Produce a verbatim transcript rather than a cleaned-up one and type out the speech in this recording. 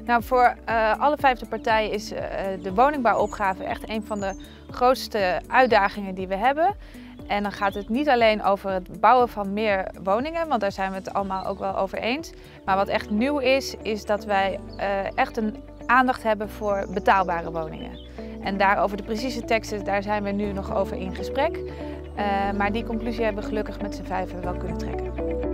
Nou, voor uh, alle vijfde partijen is uh, de woningbouwopgave echt een van de grootste uitdagingen die we hebben. En dan gaat het niet alleen over het bouwen van meer woningen, want daar zijn we het allemaal ook wel over eens. Maar wat echt nieuw is, is dat wij uh, echt een aandacht hebben voor betaalbare woningen. En daarover de precieze teksten, daar zijn we nu nog over in gesprek. Uh, maar die conclusie hebben we gelukkig met z'n vijven wel kunnen trekken.